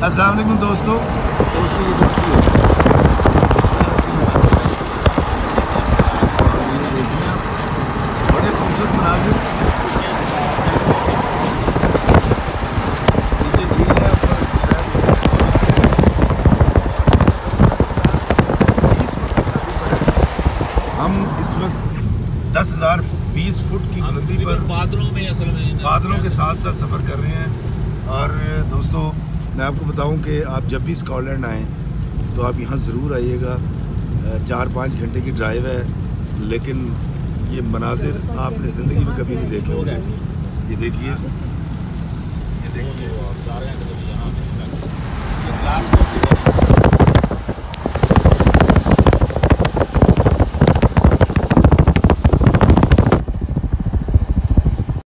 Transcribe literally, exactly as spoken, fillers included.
अस्सलाम वालेकुम दोस्तों दोस्तों ये देखिए ये देखिए आप बड़े खूबसूरत मनाजिर नीचे झील है ऊपर हम इस वक्त दस हज़ार बीस फुट की बुलंदी पर बादलों में असल में बादलों के साथ साथ सफ़र कर रहे हैं। और दोस्तों मैं आपको बताऊं कि आप जब भी स्कॉटलैंड आएँ तो आप यहाँ ज़रूर आइएगा। चार पाँच घंटे की ड्राइव है लेकिन ये मनाजिर आपने ज़िंदगी में कभी नहीं देखे होंगे। ये देखिए ये देखिए